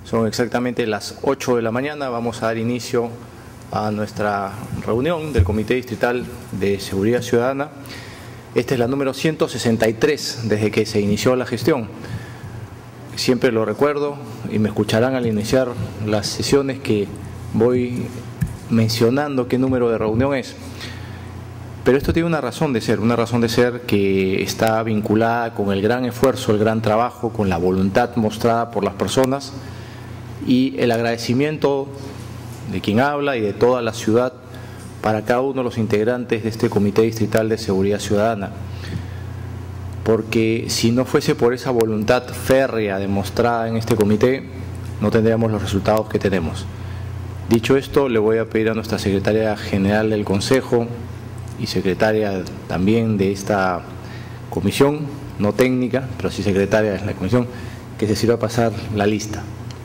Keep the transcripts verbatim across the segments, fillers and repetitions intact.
Son exactamente las ocho de la mañana. Vamos a dar inicio a nuestra reunión del Comité Distrital de Seguridad Ciudadana. Esta es la número ciento sesenta y tres desde que se inició la gestión. Siempre lo recuerdo y me escucharán al iniciar las sesiones que voy mencionando qué número de reunión es. Pero esto tiene una razón de ser, una razón de ser que está vinculada con el gran esfuerzo, el gran trabajo, con la voluntad mostrada por las personas y el agradecimiento de quien habla y de toda la ciudad para cada uno de los integrantes de este Comité Distrital de Seguridad Ciudadana. Porque si no fuese por esa voluntad férrea demostrada en este comité, no tendríamos los resultados que tenemos. Dicho esto, le voy a pedir a nuestra secretaria general del Consejo y secretaria también de esta comisión, no técnica, pero sí secretaria de la comisión, que se sirva a pasar la lista.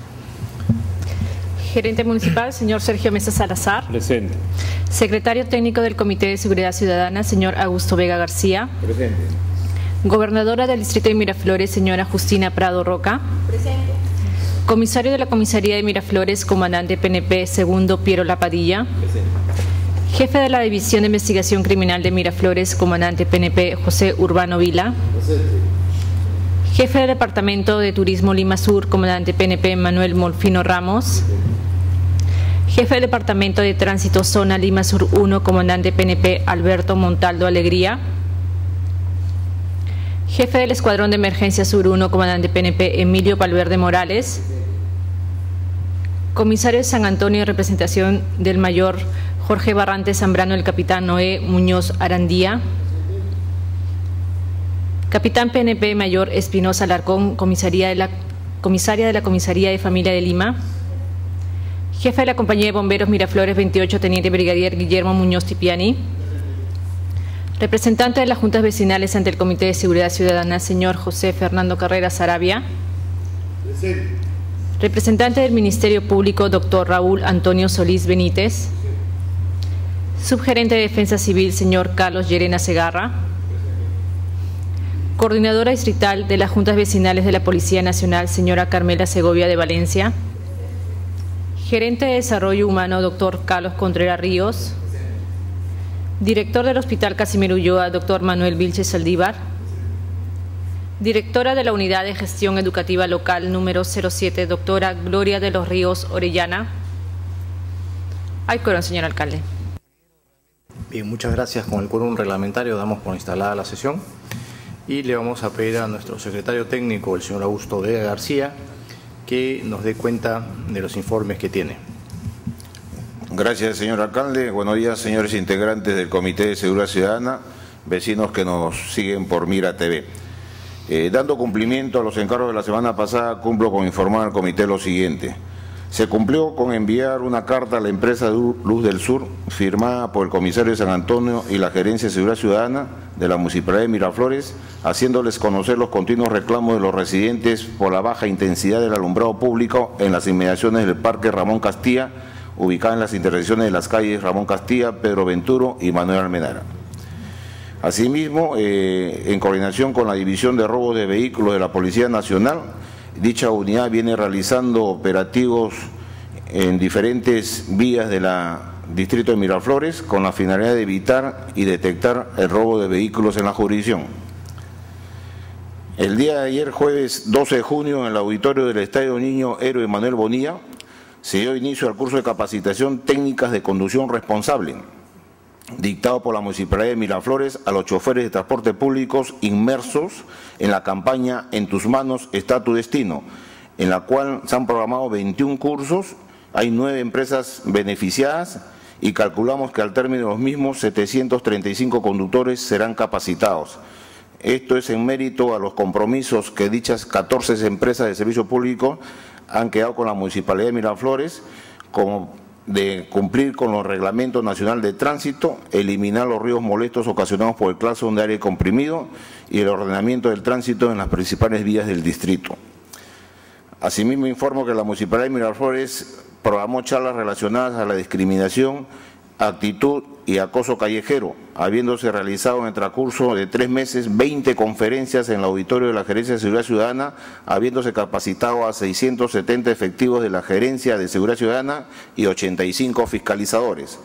Gerente municipal, señor Sergio Mesa Salazar. Presente. Secretario técnico del Comité de Seguridad Ciudadana, señor Augusto Vega García. Presente. Gobernadora del Distrito de Miraflores, señora Justina Prado Roca. Presente. Comisario de la Comisaría de Miraflores, comandante P N P segundo Piero Lapadilla. Presente. Jefe de la División de Investigación Criminal de Miraflores, comandante P N P José Urbano Vila. Presente. Jefe del Departamento de Turismo Lima Sur, comandante P N P Manuel Molfino Ramos. Jefe del Departamento de Tránsito Zona Lima Sur uno, comandante P N P Alberto Montaldo Alegría. Jefe del Escuadrón de Emergencia Sur uno, comandante P N P Emilio Valverde Morales. Comisario de San Antonio de representación del mayor Jorge Barrante Zambrano, el capitán Noé Muñoz Arandía. Capitán P N P mayor Espinosa Larcón, comisaría de la, comisaria de la Comisaría de Familia de Lima. Jefe de la Compañía de Bomberos Miraflores veintiocho, teniente brigadier Guillermo Muñoz Tipiani. Representante de las juntas vecinales ante el Comité de Seguridad Ciudadana, señor José Fernando Carreras Sarabia. Presente. Representante del Ministerio Público, doctor Raúl Antonio Solís Benítez. Subgerente de Defensa Civil, señor Carlos Llerena Segarra. Coordinadora distrital de las juntas vecinales de la Policía Nacional, señora Carmela Segovia de Valencia. Gerente de Desarrollo Humano, doctor Carlos Contreras Ríos. Director del Hospital Casimiro Ulloa, doctor Manuel Vilches Saldívar. Directora de la Unidad de Gestión Educativa Local número cero siete, doctora Gloria de los Ríos Orellana. Hay quórum, señor alcalde. Bien, muchas gracias. Con el quórum reglamentario damos por instalada la sesión y le vamos a pedir a nuestro secretario técnico, el señor Augusto Vega García, que nos dé cuenta de los informes que tiene. Gracias, señor alcalde. Buenos días, señores integrantes del Comité de Seguridad Ciudadana, vecinos que nos siguen por Mira T V. Eh, dando cumplimiento a los encargos de la semana pasada, cumplo con informar al comité lo siguiente. Se cumplió con enviar una carta a la empresa Luz del Sur, firmada por el comisario de San Antonio y la Gerencia de Seguridad Ciudadana de la Municipalidad de Miraflores, haciéndoles conocer los continuos reclamos de los residentes por la baja intensidad del alumbrado público en las inmediaciones del Parque Ramón Castilla, ubicada en las intersecciones de las calles Ramón Castilla, Pedro Venturo y Manuel Almenara. Asimismo, eh, en coordinación con la División de Robos de Vehículos de la Policía Nacional, dicha unidad viene realizando operativos en diferentes vías del distrito de Miraflores con la finalidad de evitar y detectar el robo de vehículos en la jurisdicción. El día de ayer, jueves doce de junio, en el auditorio del Estadio Niño Héroe Manuel Bonilla, se dio inicio al curso de capacitación técnicas de conducción responsable, dictado por la Municipalidad de Miraflores a los choferes de transporte públicos inmersos en la campaña En tus manos está tu destino, en la cual se han programado veintiún cursos, hay nueve empresas beneficiadas y calculamos que al término de los mismos setecientos treinta y cinco conductores serán capacitados. Esto es en mérito a los compromisos que dichas catorce empresas de servicio público han quedado con la Municipalidad de Miraflores, como de cumplir con los reglamentos nacional de tránsito, eliminar los ruidos molestos ocasionados por el claxon de aire comprimido y el ordenamiento del tránsito en las principales vías del distrito. Asimismo, informo que la Municipalidad de Miraflores programó charlas relacionadas a la discriminación actitud y acoso callejero, habiéndose realizado en el transcurso de tres meses veinte conferencias en el auditorio de la Gerencia de Seguridad Ciudadana, habiéndose capacitado a seiscientos setenta efectivos de la Gerencia de Seguridad Ciudadana y ochenta y cinco fiscalizadores.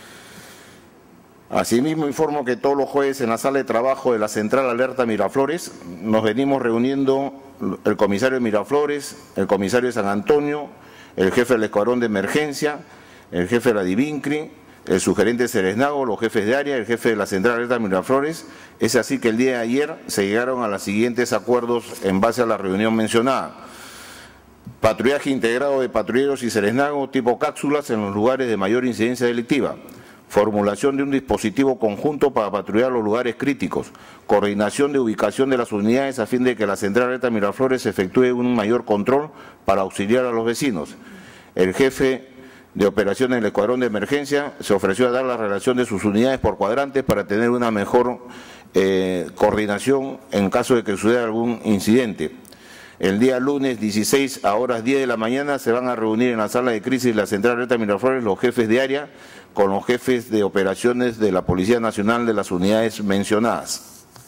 Asimismo, informo que todos los jueves en la sala de trabajo de la Central Alerta Miraflores nos venimos reuniendo el comisario de Miraflores, el comisario de San Antonio, el jefe del Escuadrón de Emergencia, el jefe de la Divincri, el subgerente de Ceresnago, los jefes de área, el jefe de la Central Alerta Miraflores. Es así que el día de ayer se llegaron a los siguientes acuerdos en base a la reunión mencionada. Patrullaje integrado de patrulleros y Ceresnago tipo cápsulas en los lugares de mayor incidencia delictiva. Formulación de un dispositivo conjunto para patrullar los lugares críticos. Coordinación de ubicación de las unidades a fin de que la Central Alerta Miraflores efectúe un mayor control para auxiliar a los vecinos. El jefe de operaciones del Escuadrón de Emergencia se ofreció a dar la relación de sus unidades por cuadrantes para tener una mejor eh, coordinación en caso de que suceda algún incidente. El día lunes dieciséis a horas diez de la mañana se van a reunir en la sala de crisis de la Central Alerta Miraflores los jefes de área con los jefes de operaciones de la Policía Nacional de las unidades mencionadas.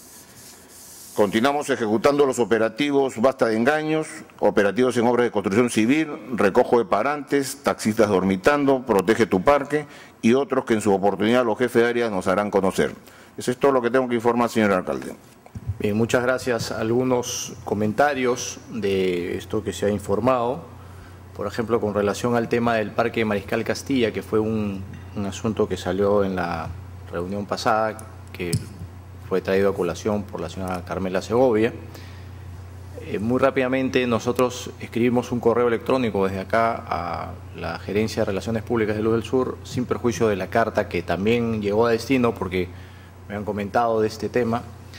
Continuamos ejecutando los operativos Basta de Engaños, operativos en obras de construcción civil, recojo de parantes, taxistas dormitando, protege tu parque y otros que en su oportunidad los jefes de área nos harán conocer. Eso es todo lo que tengo que informar, señor alcalde. Bien, muchas gracias. Algunos comentarios de esto que se ha informado, por ejemplo, con relación al tema del Parque Mariscal Castilla, que fue un, un asunto que salió en la reunión pasada, que fue traído a colación por la señora Carmela Segovia. Eh, muy rápidamente nosotros escribimos un correo electrónico desde acá a la Gerencia de Relaciones Públicas de Luz del Sur, sin perjuicio de la carta que también llegó a destino, porque me han comentado de este tema,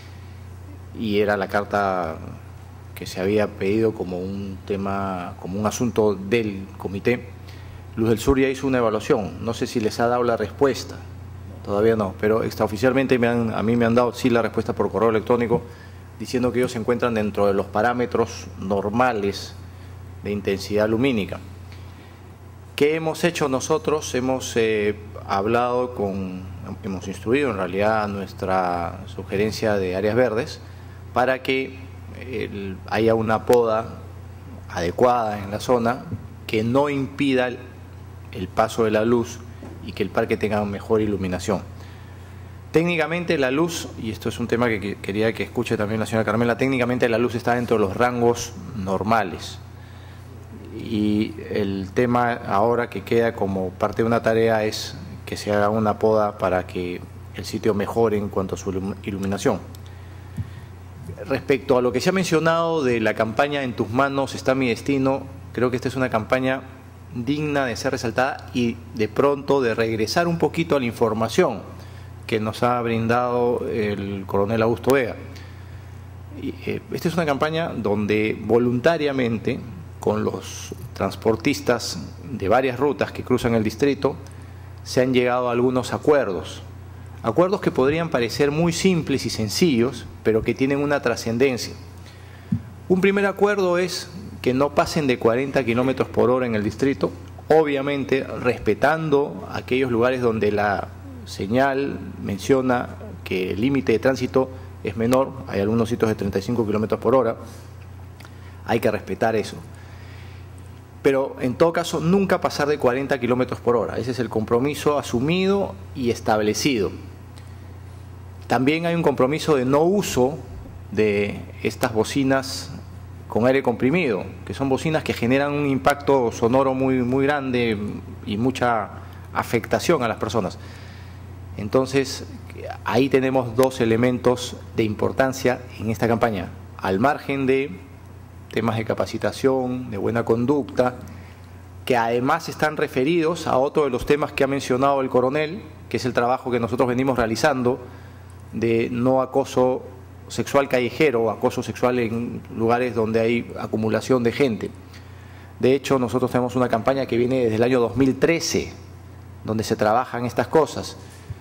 y era la carta que se había pedido como un tema, como un asunto del comité. Luz del Sur ya hizo una evaluación, no sé si les ha dado la respuesta. Todavía no, pero extraoficialmente me han, a mí me han dado sí la respuesta por correo electrónico diciendo que ellos se encuentran dentro de los parámetros normales de intensidad lumínica. ¿Qué hemos hecho nosotros? Hemos eh, hablado con, hemos instruido en realidad a nuestra sugerencia de áreas verdes para que el, haya una poda adecuada en la zona que no impida el, el paso de la luz y que el parque tenga mejor iluminación. Técnicamente la luz, y esto es un tema que, que quería que escuche también la señora Carmela, técnicamente la luz está dentro de los rangos normales. Y el tema ahora que queda como parte de una tarea es que se haga una poda para que el sitio mejore en cuanto a su iluminación. Respecto a lo que se ha mencionado de la campaña En tus manos está mi destino, creo que esta es una campaña digna de ser resaltada y de pronto de regresar un poquito a la información que nos ha brindado el coronel Augusto Vega. Esta es una campaña donde voluntariamente con los transportistas de varias rutas que cruzan el distrito se han llegado a algunos acuerdos, acuerdos que podrían parecer muy simples y sencillos, pero que tienen una trascendencia. Un primer acuerdo es que no pasen de cuarenta kilómetros por hora en el distrito, obviamente respetando aquellos lugares donde la señal menciona que el límite de tránsito es menor, hay algunos sitios de treinta y cinco kilómetros por hora, hay que respetar eso. Pero en todo caso nunca pasar de cuarenta kilómetros por hora, ese es el compromiso asumido y establecido. También hay un compromiso de no uso de estas bocinas con aire comprimido, que son bocinas que generan un impacto sonoro muy, muy grande y mucha afectación a las personas. Entonces, ahí tenemos dos elementos de importancia en esta campaña, al margen de temas de capacitación, de buena conducta, que además están referidos a otro de los temas que ha mencionado el coronel, que es el trabajo que nosotros venimos realizando de no acoso sexual callejero o acoso sexual en lugares donde hay acumulación de gente. De hecho, nosotros tenemos una campaña que viene desde el año dos mil trece, donde se trabajan estas cosas.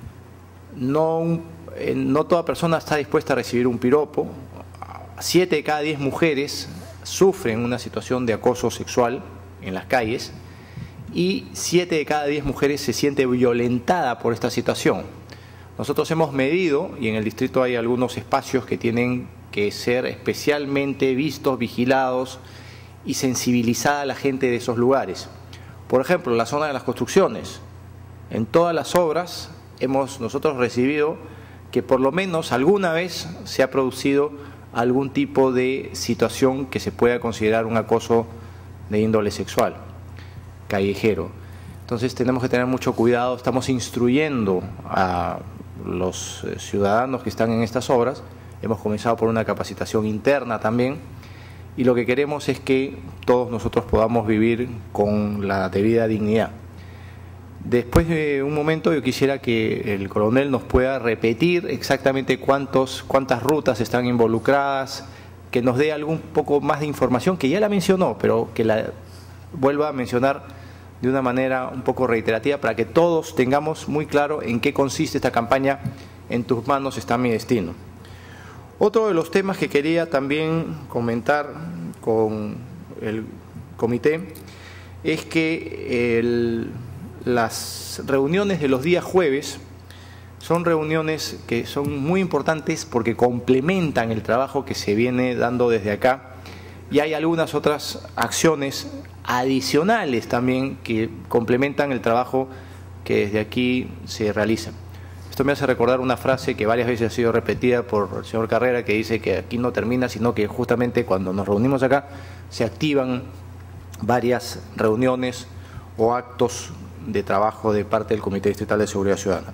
No, eh, no toda persona está dispuesta a recibir un piropo. Siete de cada diez mujeres sufren una situación de acoso sexual en las calles y siete de cada diez mujeres se siente violentada por esta situación. Nosotros hemos medido, y en el distrito hay algunos espacios que tienen que ser especialmente vistos, vigilados y sensibilizada a la gente de esos lugares. Por ejemplo, la zona de las construcciones. En todas las obras hemos nosotros recibido que por lo menos alguna vez se ha producido algún tipo de situación que se pueda considerar un acoso de índole sexual, callejero. Entonces tenemos que tener mucho cuidado, estamos instruyendo a los ciudadanos que están en estas obras, hemos comenzado por una capacitación interna también, y lo que queremos es que todos nosotros podamos vivir con la debida dignidad. Después de un momento yo quisiera que el coronel nos pueda repetir exactamente cuántos, cuántas rutas están involucradas, que nos dé algún poco más de información, que ya la mencionó, pero que la vuelva a mencionar de una manera un poco reiterativa para que todos tengamos muy claro en qué consiste esta campaña En tus manos está mi destino. Otro de los temas que quería también comentar con el comité es que el las reuniones de los días jueves son reuniones que son muy importantes porque complementan el trabajo que se viene dando desde acá, y hay algunas otras acciones adicionales también que complementan el trabajo que desde aquí se realiza. Esto me hace recordar una frase que varias veces ha sido repetida por el señor Carrera, que dice que aquí no termina, sino que justamente cuando nos reunimos acá se activan varias reuniones o actos de trabajo de parte del Comité Distrital de Seguridad Ciudadana.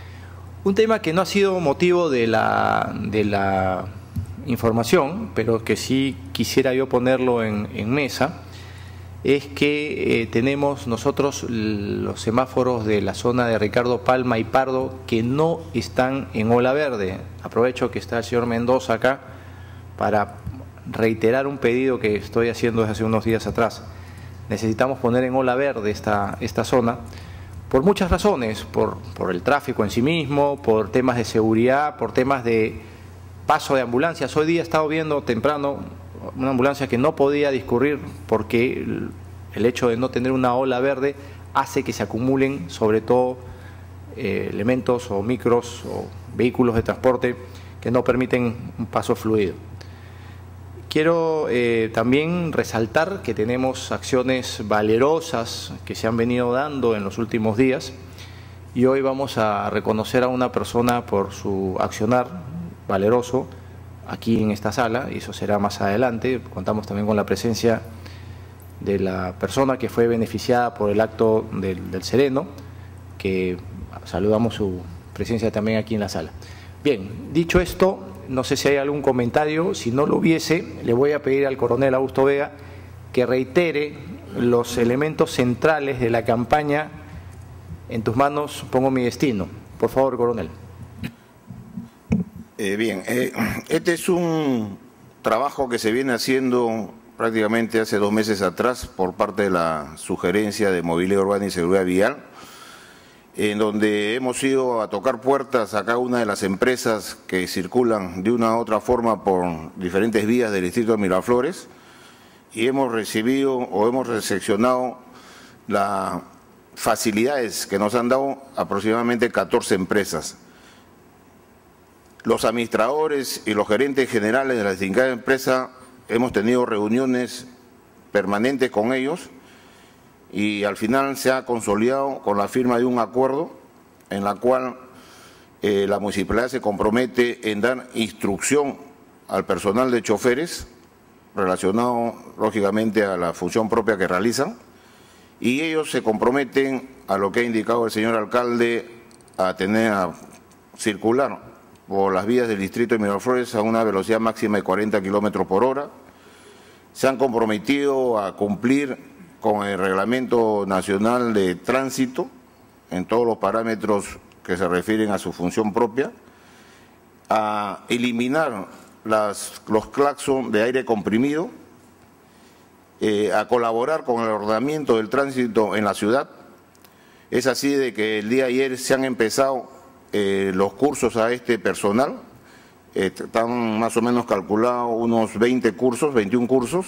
Un tema que no ha sido motivo de la, de la información, pero que sí quisiera yo ponerlo en, en mesa, es que eh, tenemos nosotros los semáforos de la zona de Ricardo Palma y Pardo que no están en ola verde. Aprovecho que está el señor Mendoza acá para reiterar un pedido que estoy haciendo desde hace unos días atrás. Necesitamos poner en ola verde esta, esta zona por muchas razones, por, por el tráfico en sí mismo, por temas de seguridad, por temas de paso de ambulancias. Hoy día he estado viendo temprano una ambulancia que no podía discurrir porque el, el hecho de no tener una ola verde hace que se acumulen sobre todo eh, elementos o micros o vehículos de transporte que no permiten un paso fluido. Quiero eh, también resaltar que tenemos acciones valerosas que se han venido dando en los últimos días, y hoy vamos a reconocer a una persona por su accionar valeroso aquí en esta sala, y eso será más adelante. Contamos también con la presencia de la persona que fue beneficiada por el acto del, del Sereno, que saludamos su presencia también aquí en la sala. Bien, dicho esto, no sé si hay algún comentario. Si no lo hubiese, le voy a pedir al coronel Augusto Vega que reitere los elementos centrales de la campaña En tus manos pongo mi destino. Por favor, coronel. Eh, bien, eh, este es un trabajo que se viene haciendo prácticamente hace dos meses atrás por parte de la Sugerencia de Movilidad Urbana y Seguridad Vial, en donde hemos ido a tocar puertas a cada una de las empresas que circulan de una u otra forma por diferentes vías del distrito de Miraflores, y hemos recibido o hemos recepcionado las facilidades que nos han dado aproximadamente catorce empresas. Los administradores y los gerentes generales de las distintas empresas hemos tenido reuniones permanentes con ellos, y al final se ha consolidado con la firma de un acuerdo en la cual eh, la municipalidad se compromete en dar instrucción al personal de choferes relacionado lógicamente a la función propia que realizan, y ellos se comprometen a lo que ha indicado el señor alcalde, a tener a circular por las vías del distrito de Miraflores a una velocidad máxima de cuarenta kilómetros por hora. Se han comprometido a cumplir con el Reglamento Nacional de Tránsito en todos los parámetros que se refieren a su función propia, a eliminar las, los claxon de aire comprimido, eh, a colaborar con el ordenamiento del tránsito en la ciudad. Es así de que el día de ayer se han empezado eh, los cursos a este personal, eh, están más o menos calculados unos veinte cursos, veintiún cursos,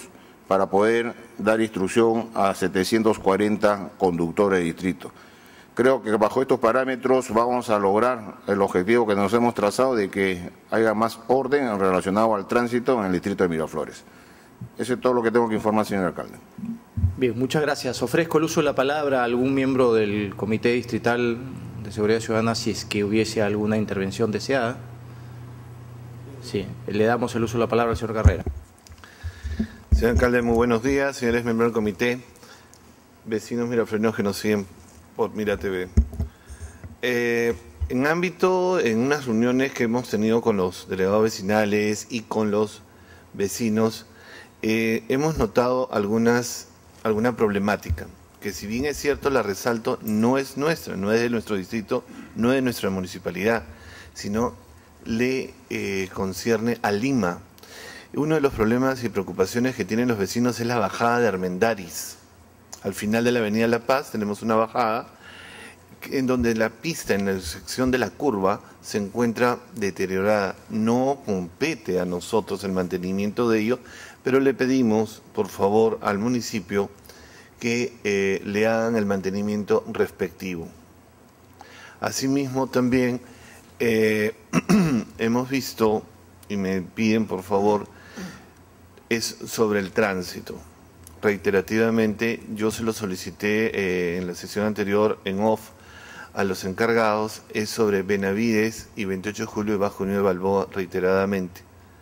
para poder dar instrucción a setecientos cuarenta conductores de distrito. Creo que bajo estos parámetros vamos a lograr el objetivo que nos hemos trazado de que haya más orden relacionado al tránsito en el distrito de Miraflores. Eso es todo lo que tengo que informar, señor alcalde. Bien, muchas gracias. Ofrezco el uso de la palabra a algún miembro del Comité Distrital de Seguridad Ciudadana si es que hubiese alguna intervención deseada. Sí, le damos el uso de la palabra al señor Carrera. Señor alcalde, muy buenos días. Señores miembros del comité, vecinos mirafloreños que nos siguen por Mira T V. Eh, en ámbito, en unas reuniones que hemos tenido con los delegados vecinales y con los vecinos, eh, hemos notado algunas, alguna problemática, que si bien es cierto, la resalto, no es nuestra, no es de nuestro distrito, no es de nuestra municipalidad, sino le eh, concierne a Lima. Uno de los problemas y preocupaciones que tienen los vecinos es la bajada de Armendáriz. Al final de la avenida La Paz tenemos una bajada en donde la pista en la sección de la curva se encuentra deteriorada. No compete a nosotros el mantenimiento de ello, pero le pedimos, por favor, al municipio que eh, le hagan el mantenimiento respectivo. Asimismo, también eh, hemos visto, y me piden, por favor, es sobre el tránsito. Reiterativamente, yo se lo solicité eh, en la sesión anterior en off a los encargados, es sobre Benavides y veintiocho de julio y Bajo Unión de Balboa reiteradamente.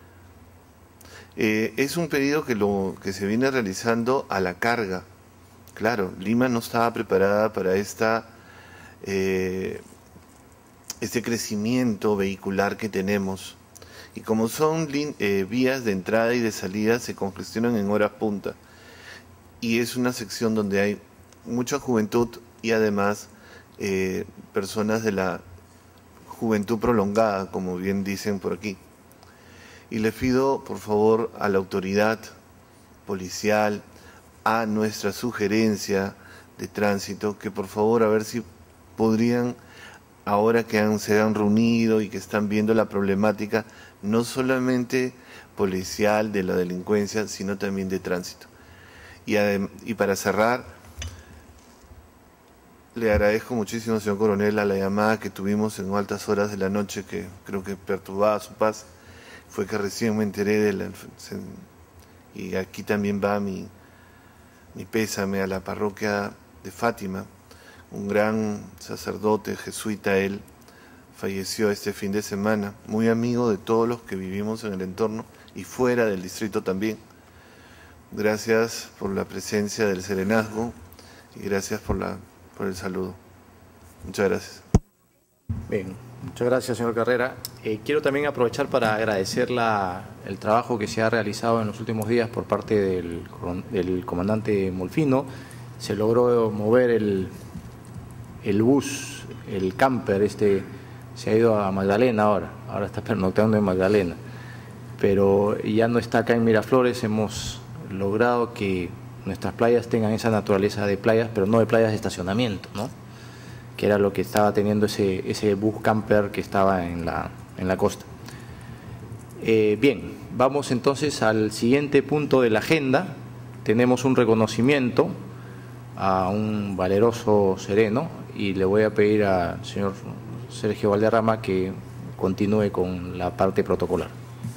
Eh, es un pedido que, lo, que se viene realizando a la carga. Claro, Lima no estaba preparada para esta, eh, este crecimiento vehicular que tenemos. Y como son eh, vías de entrada y de salida, se congestionan en horas punta. Y es una sección donde hay mucha juventud y además eh, personas de la juventud prolongada, como bien dicen por aquí. Y le pido, por favor, a la autoridad policial, a nuestra sugerencia de tránsito, que por favor a ver si podrían, ahora que han, se han reunido y que están viendo la problemática, no solamente policial de la delincuencia, sino también de tránsito. Y, y para cerrar, le agradezco muchísimo, señor coronel, a la llamada que tuvimos en altas horas de la noche, que creo que perturbaba su paz. Fue que recién me enteré de la... Y aquí también va mi, mi pésame a la parroquia de Fátima. Un gran sacerdote jesuita, él falleció este fin de semana, muy amigo de todos los que vivimos en el entorno y fuera del distrito también. Gracias por la presencia del serenazgo y gracias por, la, por el saludo. Muchas gracias. Bien, muchas gracias, señor Carrera. Eh, quiero también aprovechar para agradecer la, el trabajo que se ha realizado en los últimos días por parte del, del comandante Molfino. Se logró mover el, el bus, el camper, este se ha ido a Magdalena ahora, ahora está pernoctando en Magdalena, pero ya no está acá en Miraflores. Hemos logrado que nuestras playas tengan esa naturaleza de playas, pero no de playas de estacionamiento, ¿no? Que era lo que estaba teniendo ese, ese bus camper que estaba en la, en la costa. Eh, bien, vamos entonces al siguiente punto de la agenda. Tenemos un reconocimiento a un valeroso sereno y le voy a pedir al señor Sergio Valderrama que continúe con la parte protocolar.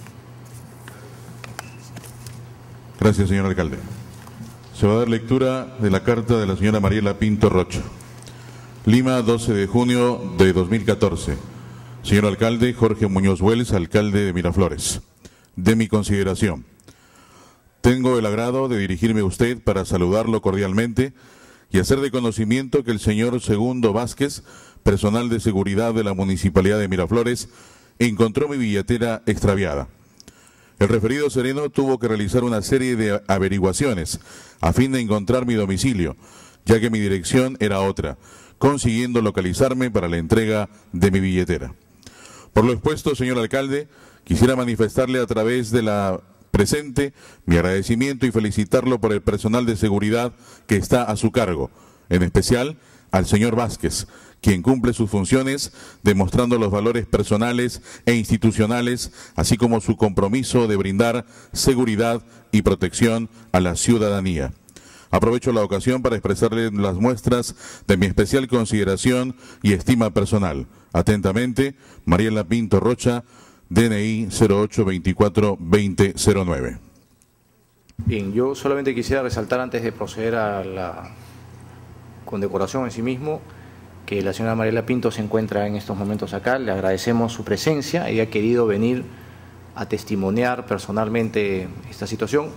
Gracias, señor alcalde. Se va a dar lectura de la carta de la señora Mariela Pinto Rocho. Lima, doce de junio de dos mil catorce. Señor alcalde Jorge Muñoz Wells, alcalde de Miraflores. De mi consideración. Tengo el agrado de dirigirme a usted para saludarlo cordialmente y hacer de conocimiento que el señor Segundo Vázquez, personal de seguridad de la Municipalidad de Miraflores, encontró mi billetera extraviada. El referido sereno tuvo que realizar una serie de averiguaciones a fin de encontrar mi domicilio, ya que mi dirección era otra, consiguiendo localizarme para la entrega de mi billetera. Por lo expuesto, señor alcalde, quisiera manifestarle a través de la presente mi agradecimiento y felicitarlo por el personal de seguridad que está a su cargo, en especial al señor Vázquez, quien cumple sus funciones demostrando los valores personales e institucionales, así como su compromiso de brindar seguridad y protección a la ciudadanía. Aprovecho la ocasión para expresarle las muestras de mi especial consideración y estima personal. Atentamente, Mariela Pinto Rocha, D N I cero ocho veinticuatro veinte cero nueve. Bien, yo solamente quisiera resaltar antes de proceder a la condecoración en sí mismo, que la señora Mariela Pinto se encuentra en estos momentos acá. Le agradecemos su presencia. Ella ha querido venir a testimoniar personalmente esta situación.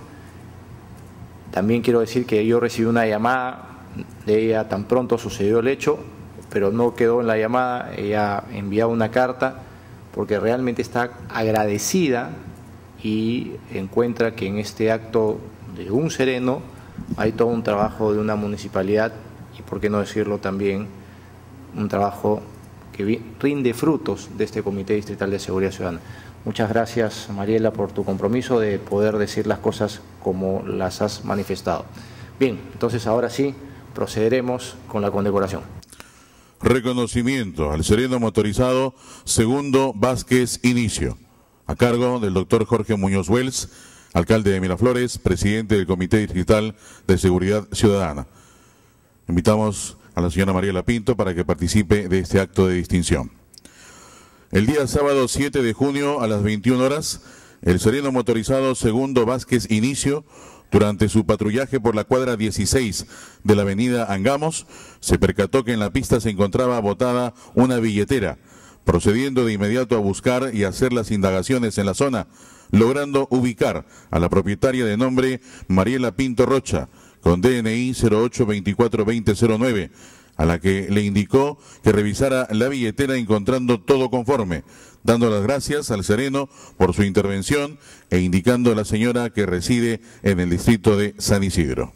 También quiero decir que yo recibí una llamada de ella tan pronto sucedió el hecho, pero no quedó en la llamada. Ella envió una carta porque realmente está agradecida y encuentra que en este acto de un sereno hay todo un trabajo de una municipalidad y, por qué no decirlo también, un trabajo que rinde frutos de este Comité Distrital de Seguridad Ciudadana. Muchas gracias, Mariela, por tu compromiso de poder decir las cosas como las has manifestado. Bien, entonces ahora sí procederemos con la condecoración. Reconocimiento al sereno motorizado Segundo Vázquez Inicio, a cargo del doctor Jorge Muñoz Wells, alcalde de Miraflores, presidente del Comité Distrital de Seguridad Ciudadana. Invitamos a la señora Mariela Pinto para que participe de este acto de distinción. El día sábado siete de junio a las veintiuna horas, el sereno motorizado Segundo Vázquez Inicio, durante su patrullaje por la cuadra dieciséis de la avenida Angamos, se percató que en la pista se encontraba botada una billetera, procediendo de inmediato a buscar y hacer las indagaciones en la zona, logrando ubicar a la propietaria de nombre Mariela Pinto Rocha, con D N I cero ocho veinticuatro veinte cero nueve, a la que le indicó que revisara la billetera encontrando todo conforme, dando las gracias al sereno por su intervención e indicando a la señora que reside en el distrito de San Isidro.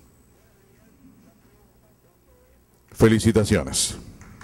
Felicitaciones.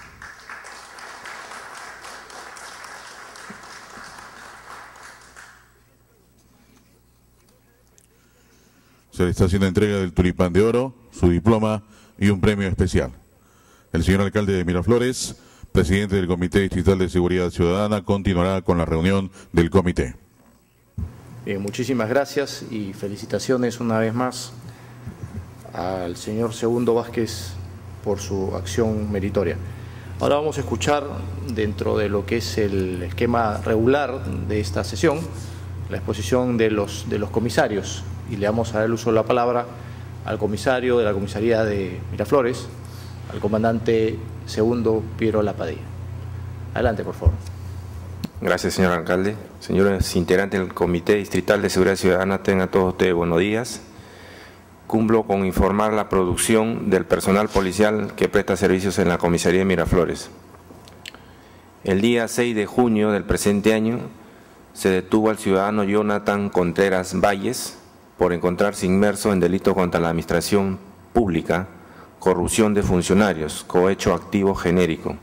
Se le está haciendo entrega del tulipán de oro, su diploma y un premio especial. El señor alcalde de Miraflores, presidente del Comité Distrital de Seguridad Ciudadana, continuará con la reunión del comité. Bien, muchísimas gracias y felicitaciones una vez más al señor Segundo Vázquez por su acción meritoria. Ahora vamos a escuchar, dentro de lo que es el esquema regular de esta sesión, la exposición de los, de los comisarios, y le vamos a dar el uso de la palabra al comisario de la comisaría de Miraflores, al comandante segundo Piero Lapadilla. Adelante, por favor. Gracias, señor alcalde. Señores integrantes del Comité Distrital de Seguridad Ciudadana, tengan todos ustedes buenos días. Cumplo con informar la producción del personal policial que presta servicios en la comisaría de Miraflores. El día seis de junio del presente año se detuvo al ciudadano Jonathan Contreras Valles por encontrarse inmerso en delito contra la administración pública, corrupción de funcionarios, cohecho activo genérico.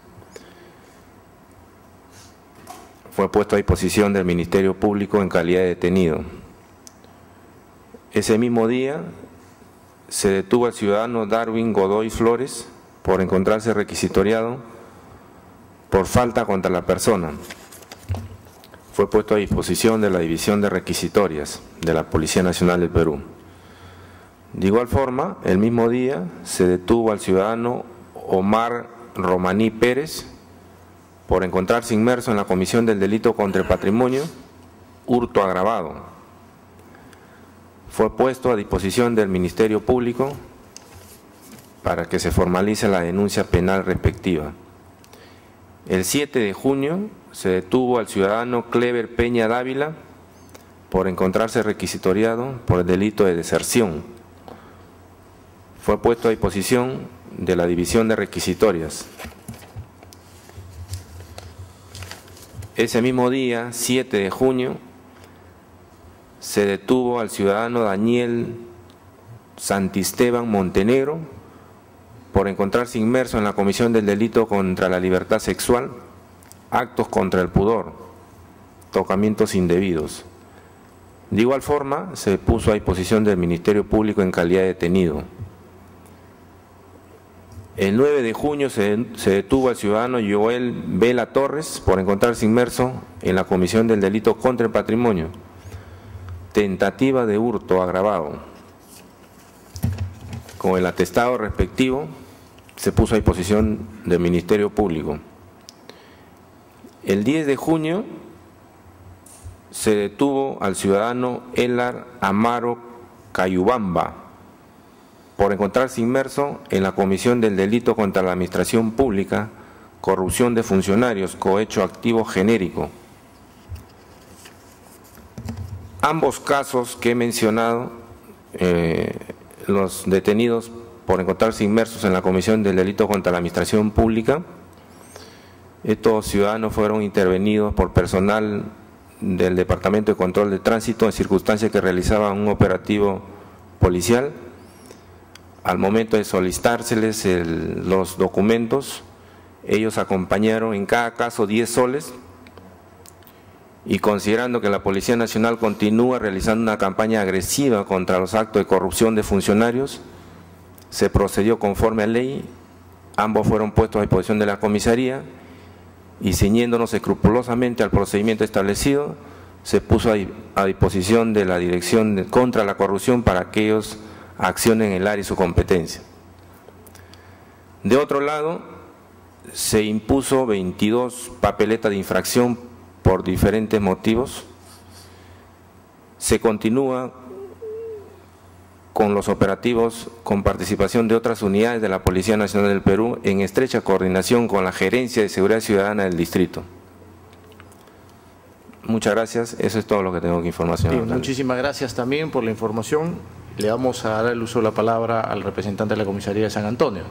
Fue puesto a disposición del Ministerio Público en calidad de detenido. Ese mismo día se detuvo al ciudadano Darwin Godoy Flores por encontrarse requisitoriado por falta contra la persona. Fue puesto a disposición de la División de Requisitorias de la Policía Nacional del Perú. De igual forma, el mismo día se detuvo al ciudadano Omar Romaní Pérez por encontrarse inmerso en la comisión del delito contra el patrimonio, hurto agravado. Fue puesto a disposición del Ministerio Público para que se formalice la denuncia penal respectiva. El siete de junio se detuvo al ciudadano Clever Peña Dávila por encontrarse requisitoriado por el delito de deserción. Fue puesto a disposición de la División de Requisitorias. Ese mismo día, siete de junio, se detuvo al ciudadano Daniel Santisteban Montenegro por encontrarse inmerso en la comisión del delito contra la libertad sexual, actos contra el pudor, tocamientos indebidos. De igual forma, se puso a disposición del Ministerio Público en calidad de detenido. El nueve de junio se, se detuvo al ciudadano Joel Vela Torres por encontrarse inmerso en la comisión del delito contra el patrimonio, tentativa de hurto agravado. Con el atestado respectivo se puso a disposición del Ministerio Público. El diez de junio se detuvo al ciudadano Elar Amaro Cayubamba por encontrarse inmerso en la comisión del delito contra la administración pública, corrupción de funcionarios, cohecho activo genérico. Ambos casos que he mencionado, eh, los detenidos por encontrarse inmersos en la comisión del delito contra la administración pública, estos ciudadanos fueron intervenidos por personal del Departamento de Control de Tránsito en circunstancias que realizaban un operativo policial. Al momento de solicitárseles el, los documentos, ellos acompañaron en cada caso diez soles y considerando que la Policía Nacional continúa realizando una campaña agresiva contra los actos de corrupción de funcionarios, se procedió conforme a ley, ambos fueron puestos a disposición de la comisaría y ciñéndonos escrupulosamente al procedimiento establecido, se puso a, a disposición de la Dirección de, contra la Corrupción para que ellos accionen en el área y su competencia. De otro lado, se impuso veintidós papeletas de infracción por diferentes motivos. Se continúa con los operativos con participación de otras unidades de la Policía Nacional del Perú en estrecha coordinación con la Gerencia de Seguridad Ciudadana del Distrito. Muchas gracias, eso es todo lo que tengo que informar, señor alcalde. Muchísimas gracias también por la información. Le vamos a dar el uso de la palabra al representante de la Comisaría de San Antonio.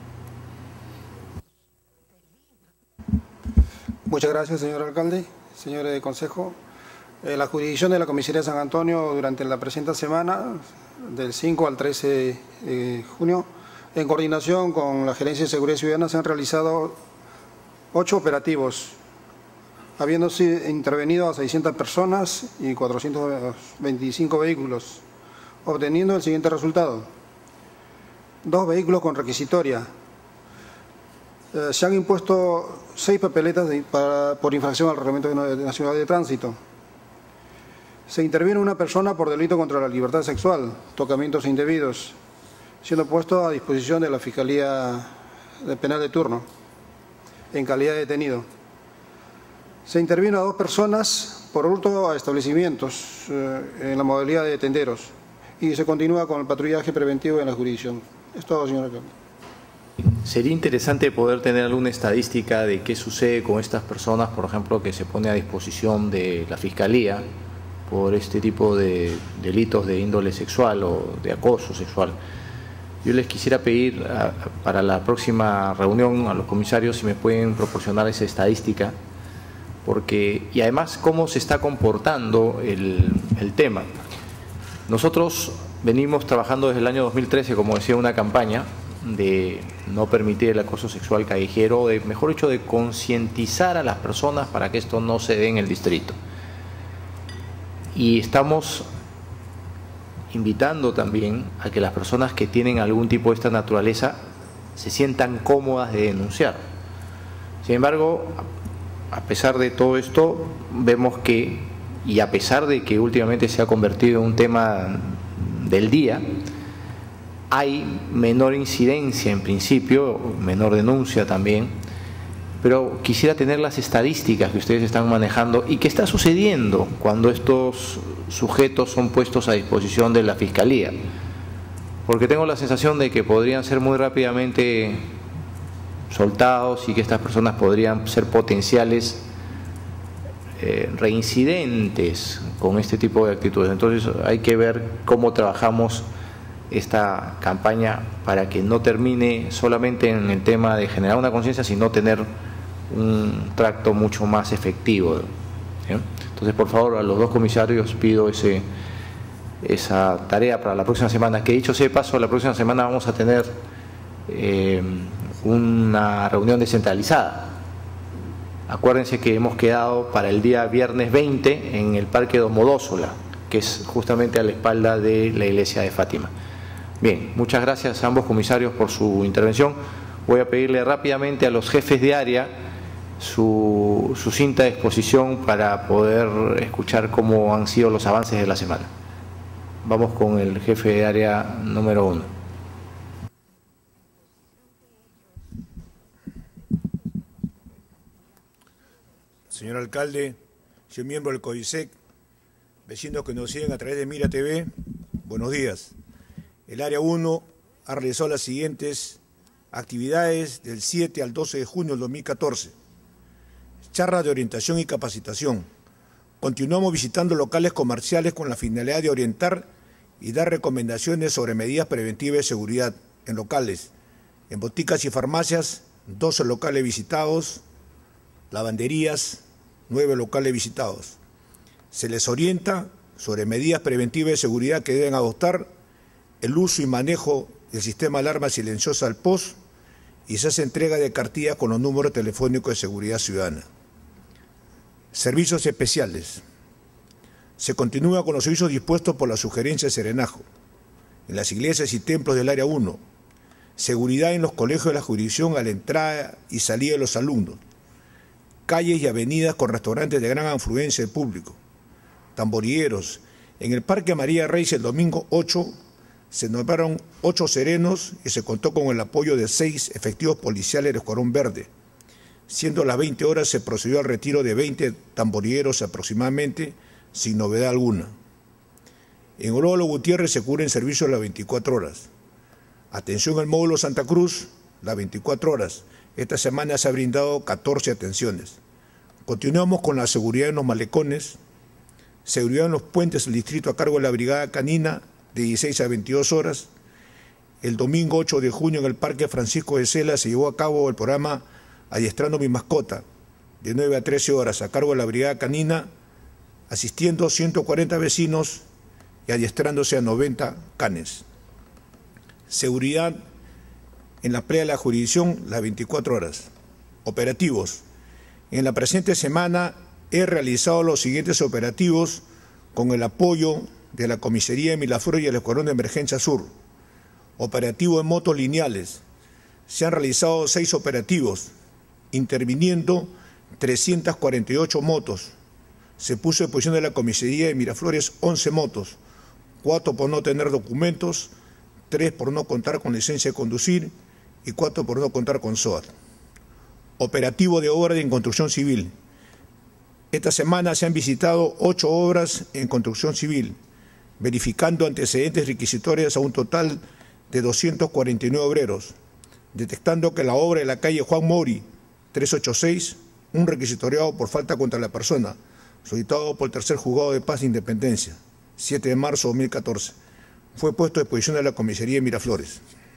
Muchas gracias, señor alcalde, señores de consejo. Eh, la jurisdicción de la Comisaría de San Antonio durante la presente semana, del cinco al trece de junio, en coordinación con la Gerencia de Seguridad Ciudadana, se han realizado ocho operativos, habiéndose intervenido a seiscientas personas y cuatrocientos veinticinco vehículos, obteniendo el siguiente resultado. Dos vehículos con requisitoria. Eh, se han impuesto seis papeletas de, para, por infracción al Reglamento Nacional de Tránsito. Se interviene una persona por delito contra la libertad sexual, tocamientos indebidos, siendo puesto a disposición de la Fiscalía Penal de turno, en calidad de detenido. Se intervino a dos personas por hurto a establecimientos, eh, en la modalidad de tenderos. Y se continúa con el patrullaje preventivo en la jurisdicción. Es todo, señor alcalde. Sería interesante poder tener alguna estadística de qué sucede con estas personas, por ejemplo, que se pone a disposición de la Fiscalía por este tipo de delitos de índole sexual o de acoso sexual. Yo les quisiera pedir a, para la próxima reunión a los comisarios si me pueden proporcionar esa estadística, porque y además cómo se está comportando el, el tema. Nosotros venimos trabajando desde el año dos mil trece, como decía, una campaña de no permitir el acoso sexual callejero, de, mejor dicho, de concientizar a las personas para que esto no se dé en el distrito. Y estamos invitando también a que las personas que tienen algún tipo de esta naturaleza se sientan cómodas de denunciar. Sin embargo, a pesar de todo esto, vemos que, y a pesar de que últimamente se ha convertido en un tema del día, hay menor incidencia en principio, menor denuncia también, pero quisiera tener las estadísticas que ustedes están manejando y qué está sucediendo cuando estos sujetos son puestos a disposición de la Fiscalía, porque tengo la sensación de que podrían ser muy rápidamente soltados y que estas personas podrían ser potenciales eh, reincidentes con este tipo de actitudes. Entonces hay que ver cómo trabajamos esta campaña para que no termine solamente en el tema de generar una conciencia, sino tener un tracto mucho más efectivo. ¿Sí? Entonces, por favor, a los dos comisarios pido ese, esa tarea para la próxima semana, que dicho sea de paso, la próxima semana vamos a tener eh, una reunión descentralizada. Acuérdense que hemos quedado para el día viernes veinte en el Parque Domodossola, que es justamente a la espalda de la iglesia de Fátima. Bien, muchas gracias a ambos comisarios por su intervención. voy a pedirle rápidamente a los jefes de área su, su cinta de exposición para poder escuchar cómo han sido los avances de la semana. Vamos con el jefe de área número uno. Señor alcalde, soy miembro del CODISEC, vecinos que nos siguen a través de Mira T V, buenos días. El área uno ha realizado las siguientes actividades del siete al doce de junio del dos mil catorce. Charlas de orientación y capacitación. Continuamos visitando locales comerciales con la finalidad de orientar y dar recomendaciones sobre medidas preventivas de seguridad en locales. En boticas y farmacias, doce locales visitados, lavanderías, nueve locales visitados. Se les orienta sobre medidas preventivas de seguridad que deben adoptar, el uso y manejo del sistema de alarma silenciosa al P O S y se hace entrega de cartillas con los números telefónicos de seguridad ciudadana. Servicios especiales. Se continúa con los servicios dispuestos por la sugerencia de Serenajo en las iglesias y templos del área uno. Seguridad en los colegios de la jurisdicción a la entrada y salida de los alumnos. Calles y avenidas con restaurantes de gran afluencia del público. Tamborilleros. En el Parque María Reyes el domingo ocho se nombraron ocho serenos y se contó con el apoyo de seis efectivos policiales del Escuadrón Verde. Siendo las veinte horas se procedió al retiro de veinte tamborilleros aproximadamente, sin novedad alguna. En Oróvalo Gutiérrez se cubren servicios las veinticuatro horas. Atención al módulo Santa Cruz, las veinticuatro horas. Esta semana se ha brindado catorce atenciones. Continuamos con la seguridad en los malecones, seguridad en los puentes del distrito a cargo de la Brigada Canina, de dieciséis a veintidós horas. El domingo ocho de junio en el Parque Francisco de Sela se llevó a cabo el programa Adiestrando mi mascota, de nueve a trece horas, a cargo de la Brigada Canina, asistiendo ciento cuarenta vecinos y adiestrándose a noventa canes. Seguridad en la playa de la jurisdicción, las veinticuatro horas. Operativos. En la presente semana he realizado los siguientes operativos con el apoyo de la Comisaría de Miraflores y el Escuadrón de Emergencia Sur. Operativo en motos lineales. Se han realizado seis operativos, interviniendo trescientas cuarenta y ocho motos. Se puso en posición de la Comisaría de Miraflores once motos, cuatro por no tener documentos, tres por no contar con licencia de conducir y cuatro por no contar con S O A T. Operativo de obra en construcción civil. Esta semana se han visitado ocho obras en construcción civil, verificando antecedentes requisitorios a un total de doscientos cuarenta y nueve obreros, detectando que la obra de la calle Juan Mori, trescientos ochenta y seis, un requisitoriado por falta contra la persona, solicitado por el tercer juzgado de paz de Independencia, siete de marzo de dos mil catorce, fue puesto a disposición de la Comisaría de Miraflores.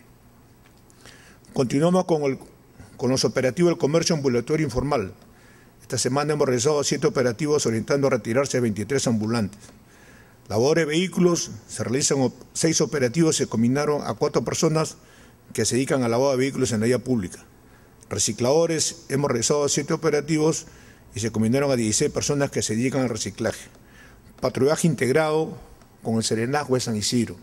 Continuamos con, el, con los operativos del comercio ambulatorio informal. Esta semana hemos realizado siete operativos orientando a retirarse a veintitrés ambulantes. Labores de vehículos, se realizan seis operativos, se combinaron a cuatro personas que se dedican a lavado de vehículos en la vía pública. Recicladores, hemos realizado siete operativos y se combinaron a dieciséis personas que se dedican al reciclaje. Patrullaje integrado con el Serenazgo de San Isidro.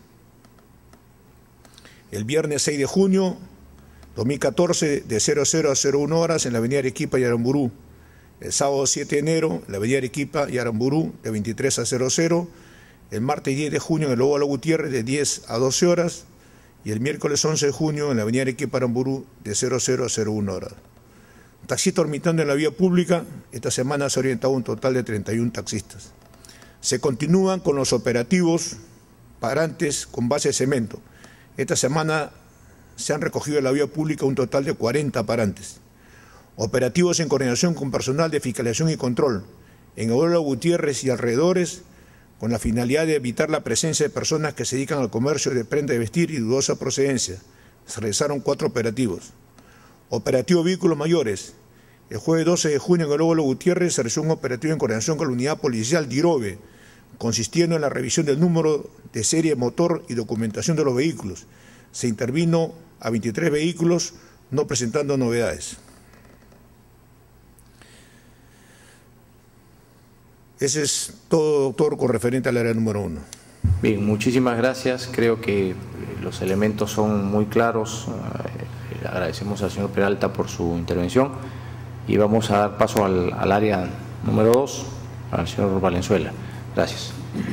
El viernes seis de junio dos mil catorce, de cero cero a cero uno horas en la avenida Arequipa y Aramburú. El sábado siete de enero, en la avenida Arequipa y Aramburú, de veintitrés a cero cero. El martes diez de junio en el Oróvalo Gutiérrez, de diez a doce horas. Y el miércoles once de junio en la avenida Arequipa Aramburú, de cero cero a cero uno horas. Taxista orbitando en la vía pública, esta semana se ha orientado un total de treinta y uno taxistas. Se continúan con los operativos parantes con base de cemento. Esta semana se han recogido en la vía pública un total de cuarenta parantes. Operativos en coordinación con personal de fiscalización y control en Oróvalo Gutiérrez y alrededores, con la finalidad de evitar la presencia de personas que se dedican al comercio de prenda de vestir y dudosa procedencia. Se realizaron cuatro operativos. Operativo Vehículos Mayores. El jueves doce de junio en Oróvalo Gutiérrez se realizó un operativo en coordinación con la unidad policial Dirobe, consistiendo en la revisión del número de serie, motor y documentación de los vehículos. Se intervino a veintitrés vehículos, no presentando novedades. Ese es todo, doctor, con referente al área número uno. Bien, muchísimas gracias. Creo que los elementos son muy claros. agradecemos al señor Peralta por su intervención y vamos a dar paso al, al área número dos, al señor Valenzuela. Gracias.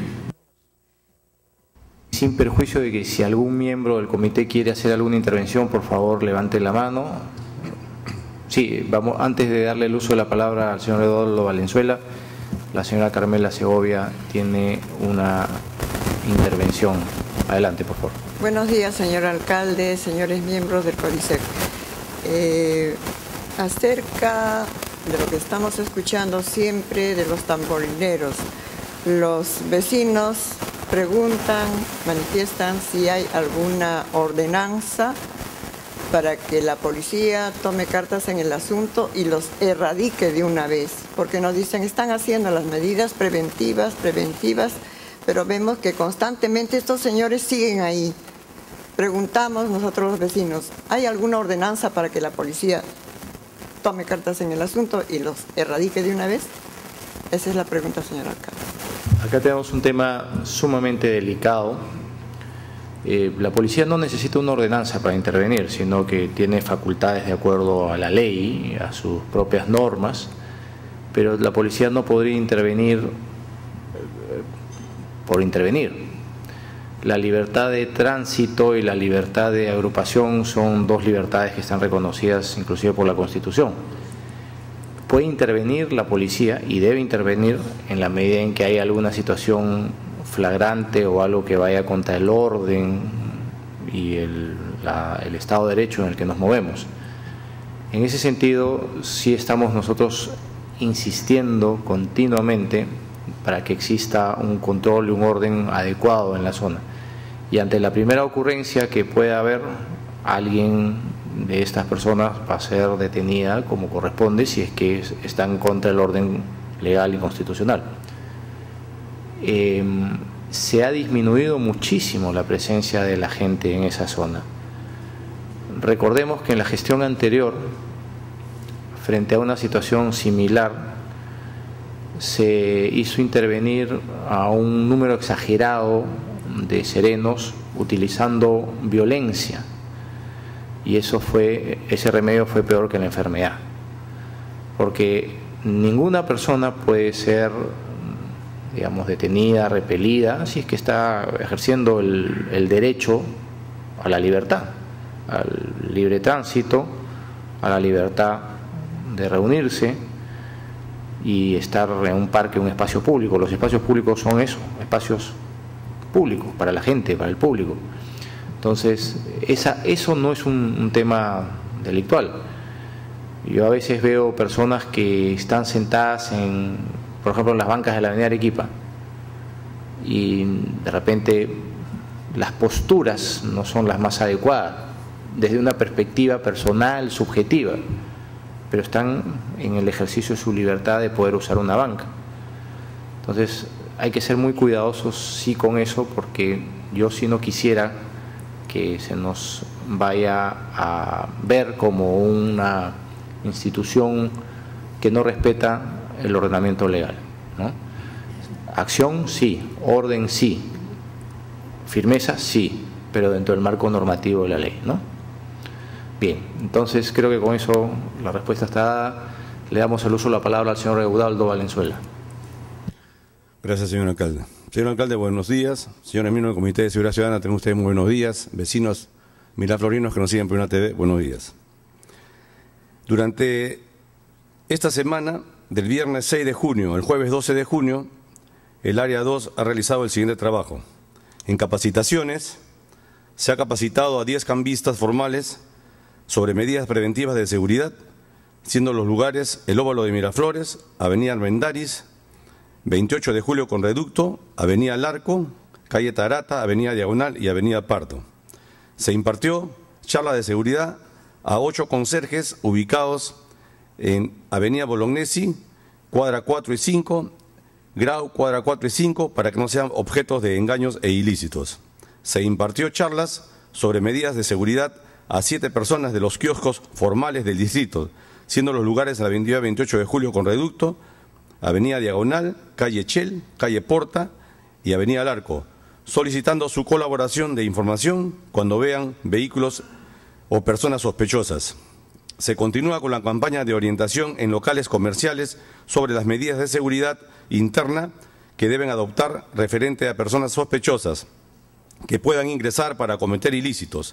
Sin perjuicio de que si algún miembro del comité quiere hacer alguna intervención, por favor levante la mano. Sí, vamos, antes de darle el uso de la palabra al señor Eduardo Valenzuela, la señora Carmela Segovia tiene una intervención. Adelante, por favor. Buenos días, señor alcalde, señores miembros del CODISEC. Eh, acerca de lo que estamos escuchando siempre de los tamborileros, los vecinos preguntan, manifiestan si hay alguna ordenanza para que la policía tome cartas en el asunto y los erradique de una vez, porque nos dicen, están haciendo las medidas preventivas, preventivas, pero vemos que constantemente estos señores siguen ahí. Preguntamos nosotros los vecinos, ¿hay alguna ordenanza para que la policía tome cartas en el asunto y los erradique de una vez? Esa es la pregunta, señor alcalde. Acá tenemos un tema sumamente delicado. Eh, la policía no necesita una ordenanza para intervenir, sino que tiene facultades de acuerdo a la ley, a sus propias normas, pero la policía no podría intervenir eh, por intervenir. La libertad de tránsito y la libertad de agrupación son dos libertades que están reconocidas inclusive por la Constitución. Puede intervenir la policía y debe intervenir en la medida en que hay alguna situación flagrante o algo que vaya contra el orden y el, la, el Estado de Derecho en el que nos movemos. En ese sentido, sí estamos nosotros insistiendo continuamente para que exista un control y un orden adecuado en la zona. Y ante la primera ocurrencia que pueda haber, alguien de estas personas va a ser detenida como corresponde si es que están contra el orden legal y constitucional. Eh, se ha disminuido muchísimo la presencia de la gente en esa zona. Recordemos que en la gestión anterior, frente a una situación similar, se hizo intervenir a un número exagerado de serenos utilizando violencia, y eso fue, ese remedio fue peor que la enfermedad, porque ninguna persona puede ser, digamos, detenida, repelida, si es que está ejerciendo el, el derecho a la libertad, al libre tránsito, a la libertad de reunirse y estar en un parque, un espacio público. Los espacios públicos son eso, espacios públicos, para la gente, para el público. Entonces, esa, eso no es un, un tema delictual. Yo a veces veo personas que están sentadas en, por ejemplo, en las bancas de la avenida Arequipa, y de repente las posturas no son las más adecuadas desde una perspectiva personal, subjetiva, pero están en el ejercicio de su libertad de poder usar una banca. Entonces hay que ser muy cuidadosos sí con eso, porque yo sí no quisiera que se nos vaya a ver como una institución que no respeta el ordenamiento legal, ¿no? Acción sí, orden sí, firmeza sí, pero dentro del marco normativo de la ley, ¿no? Bien, entonces creo que con eso la respuesta está dada. Le damos el uso de la palabra al señor Eudaldo Valenzuela. Gracias, señor alcalde. Señor alcalde, buenos días. Señores miembros del Comité de Seguridad Ciudadana, tengan ustedes muy buenos días. Vecinos miraflorinos que nos siguen por una T V, buenos días. Durante esta semana, del viernes seis de junio al jueves doce de junio, el área dos ha realizado el siguiente trabajo. En capacitaciones, se ha capacitado a diez cambistas formales sobre medidas preventivas de seguridad, siendo los lugares el Óvalo de Miraflores, Avenida Armendáriz, veintiocho de julio con Reducto, Avenida Larco, Calle Tarata, Avenida Diagonal y Avenida Pardo. Se impartió charla de seguridad a ocho conserjes ubicados en Avenida Bolognesi, cuadra cuatro y cinco, Grau, cuadra cuatro y cinco, para que no sean objetos de engaños e ilícitos. Se impartió charlas sobre medidas de seguridad a siete personas de los kioscos formales del distrito, siendo los lugares la Avenida veintiocho de julio con Reducto, Avenida Diagonal, Calle Chel, Calle Porta y Avenida Larco, solicitando su colaboración de información cuando vean vehículos o personas sospechosas. Se continúa con la campaña de orientación en locales comerciales sobre las medidas de seguridad interna que deben adoptar referente a personas sospechosas que puedan ingresar para cometer ilícitos.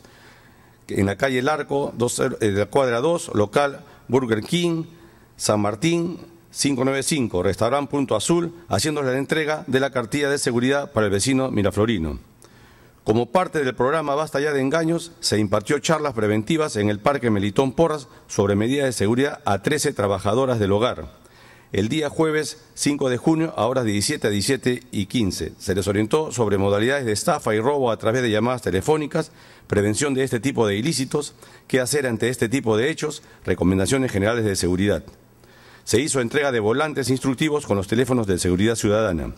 En la calle El Arco, dos, de la cuadra dos, local Burger King, San Martín, quinientos noventa y cinco, restaurante Punto Azul, haciéndole la entrega de la cartilla de seguridad para el vecino miraflorino. Como parte del programa Basta ya de engaños, se impartió charlas preventivas en el Parque Melitón Porras sobre medidas de seguridad a trece trabajadoras del hogar. El día jueves cinco de junio, a horas de diecisiete a diecisiete y quince, se les orientó sobre modalidades de estafa y robo a través de llamadas telefónicas, prevención de este tipo de ilícitos, qué hacer ante este tipo de hechos, recomendaciones generales de seguridad. Se hizo entrega de volantes instructivos con los teléfonos de seguridad ciudadana.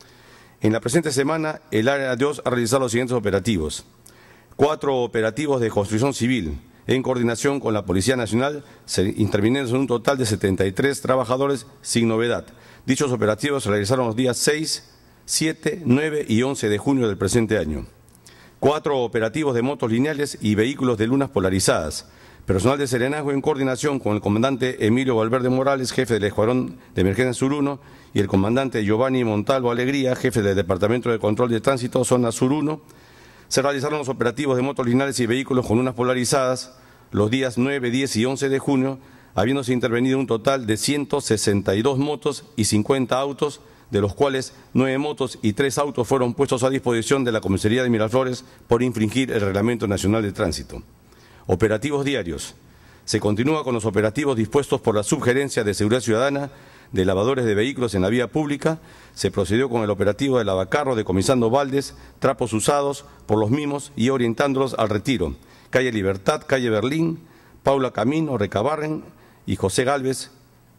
En la presente semana, el área dos ha realizado los siguientes operativos. Cuatro operativos de construcción civil, en coordinación con la Policía Nacional, se intervinieron en un total de setenta y tres trabajadores sin novedad. Dichos operativos se realizaron los días seis, siete, nueve y once de junio del presente año. Cuatro operativos de motos lineales y vehículos de lunas polarizadas. Personal de serenazgo en coordinación con el comandante Emilio Valverde Morales, jefe del Escuadrón de Emergencia Sur uno, y el comandante Giovanni Montalvo Alegría, jefe del Departamento de Control de Tránsito, Zona Sur uno, se realizaron los operativos de motos lineales y vehículos con lunas polarizadas los días nueve, diez y once de junio, habiéndose intervenido un total de ciento sesenta y dos motos y cincuenta autos, de los cuales nueve motos y tres autos fueron puestos a disposición de la Comisaría de Miraflores por infringir el Reglamento Nacional de Tránsito. Operativos diarios. Se continúa con los operativos dispuestos por la Subgerencia de Seguridad Ciudadana de lavadores de vehículos en la vía pública. Se procedió con el operativo de lavacarro decomisando baldes, trapos usados por los mismos y orientándolos al retiro. Calle Libertad, calle Berlín, Paula Camino, Recabarren y José Gálvez,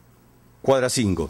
cuadra cinco.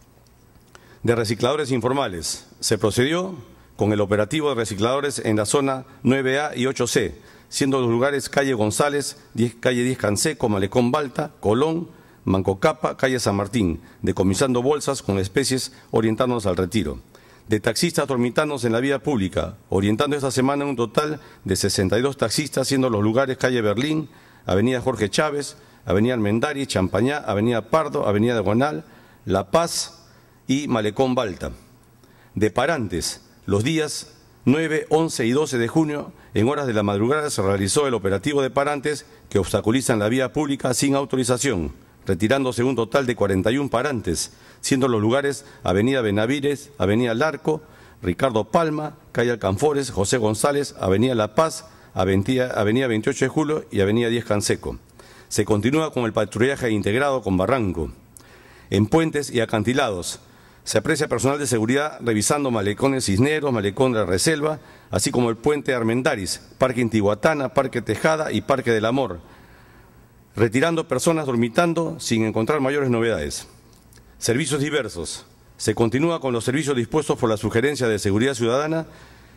De recicladores informales. Se procedió con el operativo de recicladores en la zona nueve A y ocho C, siendo los lugares calle González, calle diez Canseco, Malecón Balta, Colón, Mancocapa, calle San Martín, decomisando bolsas con especies orientándonos al retiro. De taxistas dormitanos en la vía pública, orientando esta semana un total de sesenta y dos taxistas, siendo los lugares calle Berlín, avenida Jorge Chávez, avenida Almendari, Champañá, avenida Pardo, avenida Diagonal, La Paz y Malecón Balta. De parantes, los días nueve, once y doce de junio, en horas de la madrugada se realizó el operativo de parantes que obstaculizan la vía pública sin autorización, retirándose un total de cuarenta y uno parantes, siendo los lugares avenida Benavides, avenida Larco, Ricardo Palma, calle Alcanfores, José González, avenida La Paz, avenida, avenida veintiocho de julio y avenida diez Canseco. Se continúa con el patrullaje integrado con Barranco. En puentes y acantilados, se aprecia personal de seguridad revisando malecones Cisneros, malecón de la Reselva, así como el puente Armendaris, Parque Intihuatana, Parque Tejada y Parque del Amor, retirando personas dormitando sin encontrar mayores novedades. Servicios diversos. Se continúa con los servicios dispuestos por la Sugerencia de Seguridad Ciudadana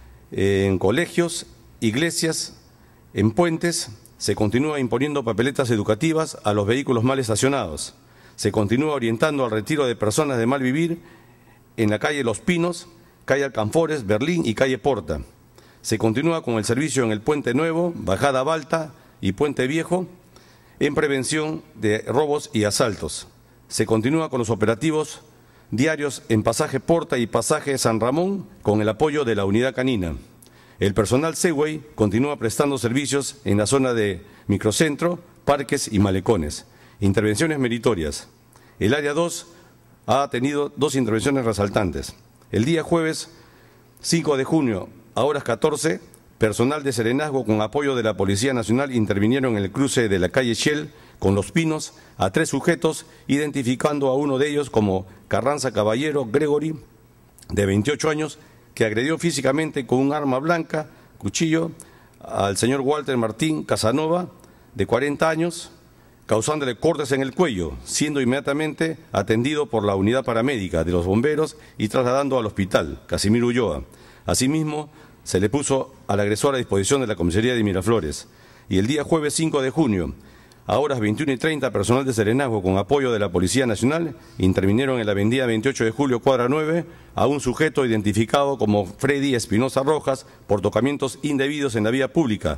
en colegios, iglesias, en puentes. Se continúa imponiendo papeletas educativas a los vehículos mal estacionados. Se continúa orientando al retiro de personas de mal vivir en la calle Los Pinos, calle Alcanfores, Berlín y calle Porta. Se continúa con el servicio en el Puente Nuevo, Bajada Balta y Puente Viejo, en prevención de robos y asaltos. Se continúa con los operativos diarios en Pasaje Porta y Pasaje San Ramón con el apoyo de la Unidad Canina. El personal Segway continúa prestando servicios en la zona de microcentro, parques y malecones. Intervenciones meritorias. El área dos ha tenido dos intervenciones resaltantes. El día jueves cinco de junio, a horas catorce, personal de serenazgo con apoyo de la Policía Nacional intervinieron en el cruce de la calle Shell con Los Pinos a tres sujetos, identificando a uno de ellos como Carranza Caballero Gregory, de veintiocho años, que agredió físicamente con un arma blanca, cuchillo, al señor Walter Martín Casanova, de cuarenta años, causándole cortes en el cuello, siendo inmediatamente atendido por la unidad paramédica de los bomberos y trasladando al hospital Casimiro Ulloa. Asimismo, se le puso al agresor a disposición de la comisaría de Miraflores. Y el día jueves cinco de junio, a horas veintiuna y treinta, personal de serenazgo con apoyo de la Policía Nacional intervinieron en la avenida veintiocho de julio, cuadra nueve, a un sujeto identificado como Freddy Espinosa Rojas por tocamientos indebidos en la vía pública,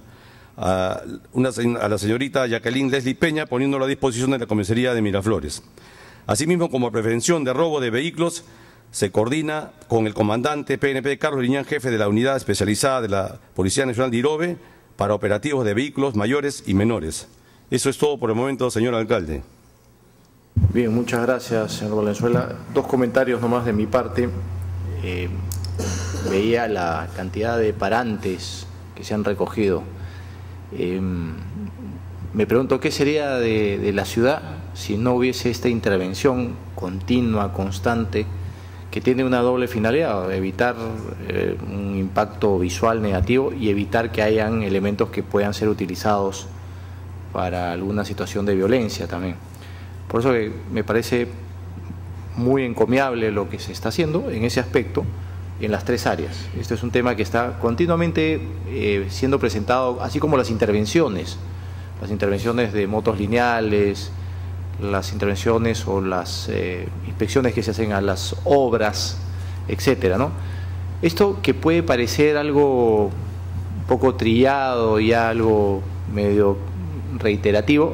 a, una, a la señorita Jacqueline Leslie Peña, poniéndolo a disposición de la comisaría de Miraflores. Asimismo, como prevención de robo de vehículos, se coordina con el comandante P N P Carlos Liñán, jefe de la unidad especializada de la Policía Nacional de Irobe, para operativos de vehículos mayores y menores. Eso es todo por el momento, señor alcalde. Bien, muchas gracias, señor Valenzuela. Dos comentarios nomás de mi parte. Eh, veía la cantidad de parantes que se han recogido. Eh, me pregunto qué sería de, de la ciudad si no hubiese esta intervención continua, constante, que tiene una doble finalidad: evitar eh, un impacto visual negativo y evitar que hayan elementos que puedan ser utilizados para alguna situación de violencia también. Por eso que me parece muy encomiable lo que se está haciendo en ese aspecto, en las tres áreas. Este es un tema que está continuamente eh, siendo presentado, así como las intervenciones, las intervenciones de motos lineales, las intervenciones o las eh, inspecciones que se hacen a las obras, etcétera, ¿no? Esto que puede parecer algo un poco trillado y algo medio reiterativo,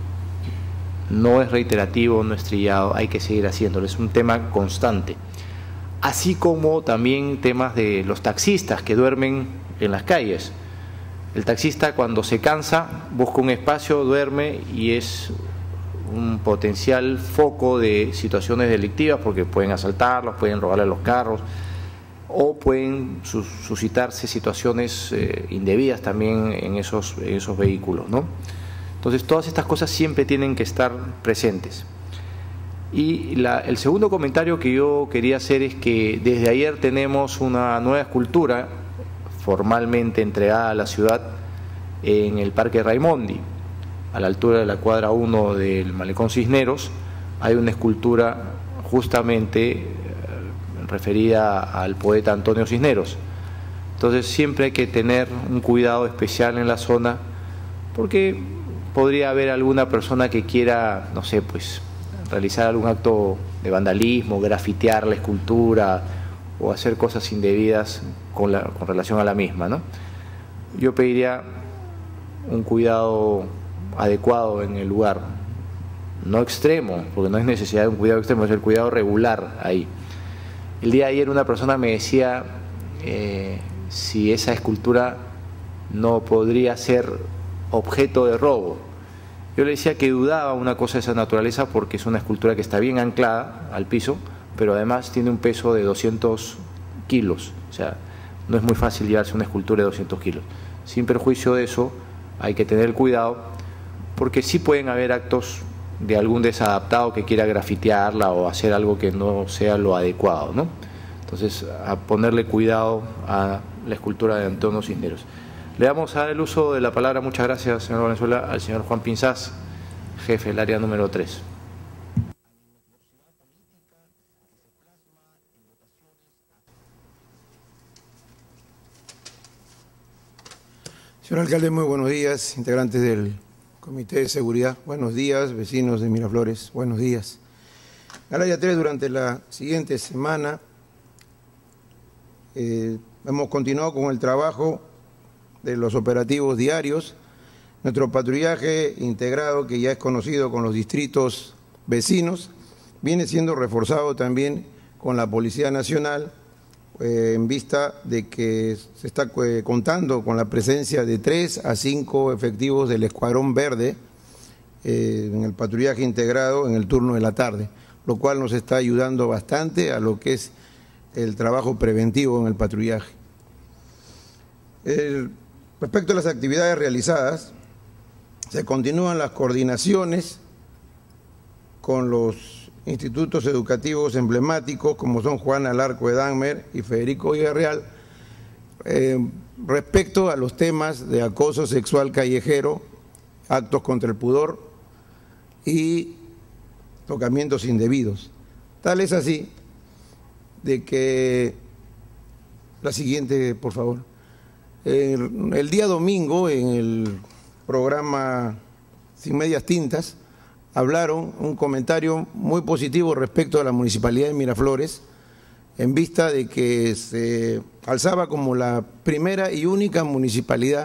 no es reiterativo, no es trillado, hay que seguir haciéndolo, es un tema constante. Así como también temas de los taxistas que duermen en las calles. El taxista, cuando se cansa, busca un espacio, duerme y es un potencial foco de situaciones delictivas, porque pueden asaltarlos, pueden robarle los carros o pueden suscitarse situaciones eh, indebidas también en esos, en esos vehículos, ¿no? Entonces, todas estas cosas siempre tienen que estar presentes. Y la, el segundo comentario que yo quería hacer es que desde ayer tenemos una nueva escultura formalmente entregada a la ciudad en el Parque Raimondi, a la altura de la cuadra uno del Malecón Cisneros. Hay una escultura justamente eh, referida al poeta Antonio Cisneros. Entonces siempre hay que tener un cuidado especial en la zona, porque podría haber alguna persona que quiera, no sé, pues realizar algún acto de vandalismo, grafitear la escultura o hacer cosas indebidas con, la, con relación a la misma, ¿no? Yo pediría un cuidado adecuado en el lugar, no extremo, porque no es necesidad de un cuidado extremo, es el cuidado regular ahí. El día de ayer una persona me decía eh, si esa escultura no podría ser objeto de robo. Yo le decía que dudaba una cosa de esa naturaleza, porque es una escultura que está bien anclada al piso, pero además tiene un peso de doscientos kilos, o sea, no es muy fácil llevarse una escultura de doscientos kilos. Sin perjuicio de eso, hay que tener cuidado, porque sí pueden haber actos de algún desadaptado que quiera grafitearla o hacer algo que no sea lo adecuado, ¿no? Entonces, a ponerle cuidado a la escultura de Antonio Cisneros. Le damos a dar el uso de la palabra, muchas gracias, señor Valenzuela, al señor Juan Pinzás, jefe del área número tres. Señor alcalde, muy buenos días, integrantes del Comité de Seguridad. Buenos días, vecinos de Miraflores, buenos días. Al área tres, durante la siguiente semana, eh, hemos continuado con el trabajo de los operativos diarios. Nuestro patrullaje integrado, que ya es conocido con los distritos vecinos, viene siendo reforzado también con la Policía Nacional, eh, en vista de que se está eh, contando con la presencia de tres a cinco efectivos del Escuadrón Verde eh, en el patrullaje integrado en el turno de la tarde, lo cual nos está ayudando bastante a lo que es el trabajo preventivo en el patrullaje. El, respecto a las actividades realizadas, se continúan las coordinaciones con los institutos educativos emblemáticos como son Juan Alarco de Dahmer y Federico Villarreal, eh, respecto a los temas de acoso sexual callejero, actos contra el pudor y tocamientos indebidos. Tal es así de que, la siguiente, por favor, el, el día domingo en el programa Sin Medias Tintas hablaron un comentario muy positivo respecto a la Municipalidad de Miraflores, en vista de que se alzaba como la primera y única municipalidad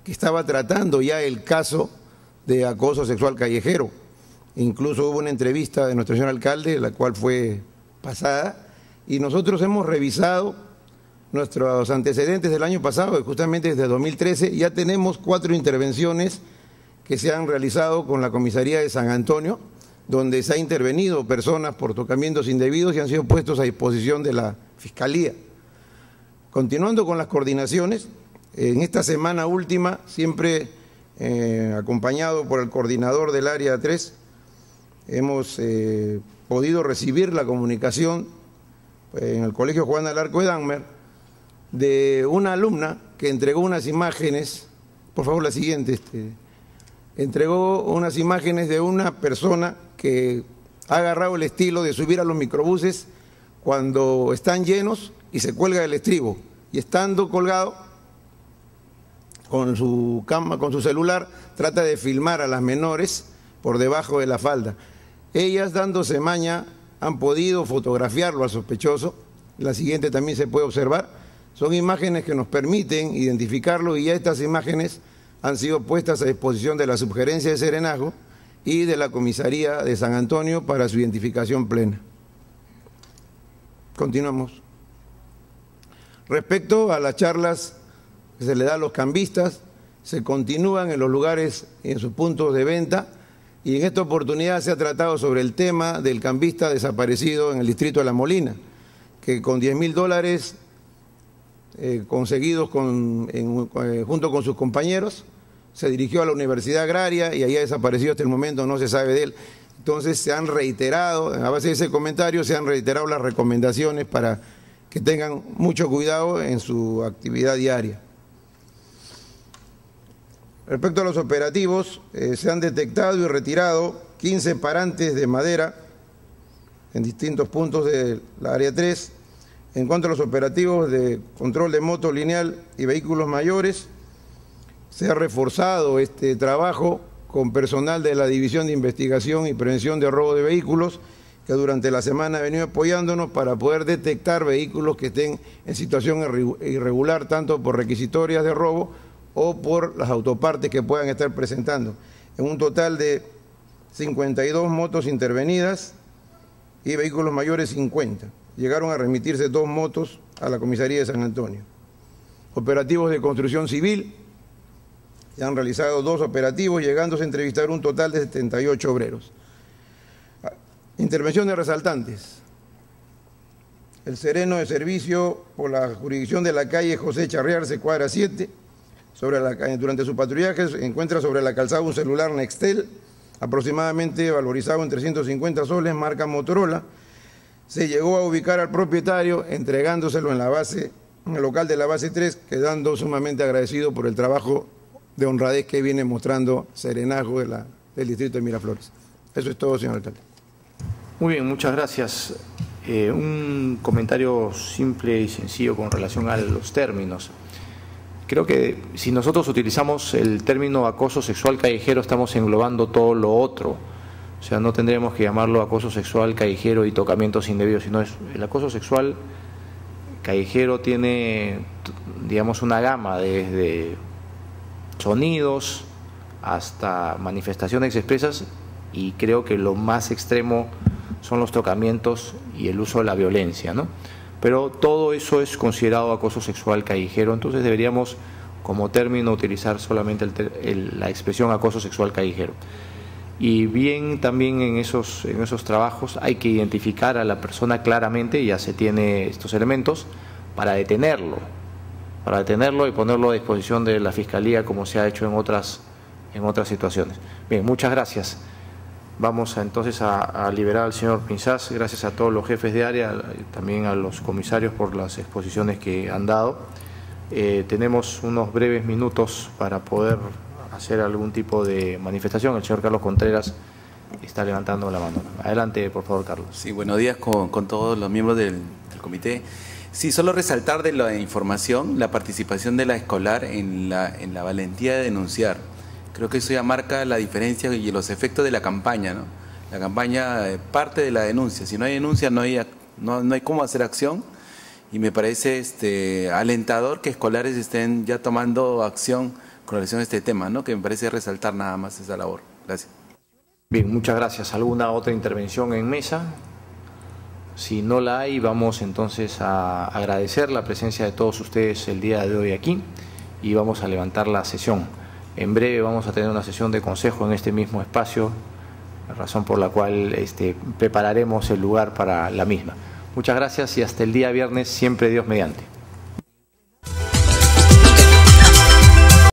que estaba tratando ya el caso de acoso sexual callejero. Incluso hubo una entrevista de nuestro señor alcalde, la cual fue pasada, y nosotros hemos revisado nuestros antecedentes del año pasado, y justamente desde dos mil trece ya tenemos cuatro intervenciones que se han realizado con la comisaría de San Antonio, donde se ha intervenido personas por tocamientos indebidos y han sido puestos a disposición de la Fiscalía. Continuando con las coordinaciones, en esta semana última, siempre eh, acompañado por el coordinador del área tres, hemos eh, podido recibir la comunicación eh, en el Colegio Juan Alarco de Dahmer de una alumna que entregó unas imágenes, por favor la siguiente, este, entregó unas imágenes de una persona que ha agarrado el estilo de subir a los microbuses cuando están llenos y se cuelga del estribo, y estando colgado con su cama, con su celular, trata de filmar a las menores por debajo de la falda. Ellas, dándose maña, han podido fotografiarlo al sospechoso. La siguiente también se puede observar. Son imágenes que nos permiten identificarlo, y ya estas imágenes han sido puestas a disposición de la Subgerencia de Serenazgo y de la Comisaría de San Antonio para su identificación plena. Continuamos. Respecto a las charlas que se le da a los cambistas, se continúan en los lugares y en sus puntos de venta, y en esta oportunidad se ha tratado sobre el tema del cambista desaparecido en el distrito de La Molina, que con diez mil dólares eh, conseguidos con, en, eh, junto con sus compañeros, se dirigió a la Universidad Agraria y ahí ha desaparecido hasta el momento, no se sabe de él. Entonces se han reiterado, a base de ese comentario, se han reiterado las recomendaciones para que tengan mucho cuidado en su actividad diaria. Respecto a los operativos, eh, se han detectado y retirado quince parantes de madera en distintos puntos de la área tres. En cuanto a los operativos de control de moto lineal y vehículos mayores, se ha reforzado este trabajo con personal de la División de Investigación y Prevención de Robo de Vehículos, que durante la semana ha venido apoyándonos para poder detectar vehículos que estén en situación irregular, tanto por requisitorias de robo o por las autopartes que puedan estar presentando. En un total de cincuenta y dos motos intervenidas y vehículos mayores cincuenta. Llegaron a remitirse dos motos a la Comisaría de San Antonio. Operativos de construcción civil. Se han realizado dos operativos, llegándose a entrevistar un total de setenta y ocho obreros. Intervención de resaltantes. El sereno de servicio por la jurisdicción de la calle José Charriarse, cuadra siete, sobre la, durante su patrullaje se encuentra sobre la calzada un celular Nextel, aproximadamente valorizado en trescientos cincuenta soles, marca Motorola. Se llegó a ubicar al propietario entregándoselo en la base, en el local de la base tres, quedando sumamente agradecido por el trabajo de honradez que viene mostrando Serenazgo de la, del distrito de Miraflores. Eso es todo, señor alcalde. Muy bien, muchas gracias. Eh, un comentario simple y sencillo con relación a los términos. Creo que si nosotros utilizamos el término acoso sexual callejero, estamos englobando todo lo otro. O sea, no tendríamos que llamarlo acoso sexual callejero y tocamientos indebidos, sino es el acoso sexual callejero tiene, digamos, una gama desde sonidos hasta manifestaciones expresas, y creo que lo más extremo son los tocamientos y el uso de la violencia, ¿no? Pero todo eso es considerado acoso sexual callejero, entonces deberíamos como término utilizar solamente el, el, la expresión acoso sexual callejero. Y bien, también en esos, en esos trabajos hay que identificar a la persona claramente, ya se tiene estos elementos, para detenerlo, para detenerlo y ponerlo a disposición de la Fiscalía como se ha hecho en otras, en otras situaciones. Bien, muchas gracias. Vamos a, entonces a, a liberar al señor Pinzás. Gracias a todos los jefes de área, también a los comisarios por las exposiciones que han dado. Eh, tenemos unos breves minutos para poder hacer algún tipo de manifestación. El señor Carlos Contreras está levantando la mano. Adelante, por favor, Carlos. Sí, buenos días con, con todos los miembros del, del comité. Sí, solo resaltar de la información la participación de la escolar en la, en la valentía de denunciar. Creo que eso ya marca la diferencia y los efectos de la campaña, ¿no? La campaña eh, parte de la denuncia. Si no hay denuncia, no hay, no, no hay cómo hacer acción. Y me parece este, alentador que escolares estén ya tomando acción con relación a este tema, ¿no? Que me parece resaltar nada más esa labor. Gracias. Bien, muchas gracias. ¿Alguna otra intervención en mesa? Si no la hay, vamos entonces a agradecer la presencia de todos ustedes el día de hoy aquí y vamos a levantar la sesión. En breve vamos a tener una sesión de consejo en este mismo espacio, razón por la cual este, prepararemos el lugar para la misma. Muchas gracias y hasta el día viernes, siempre Dios mediante.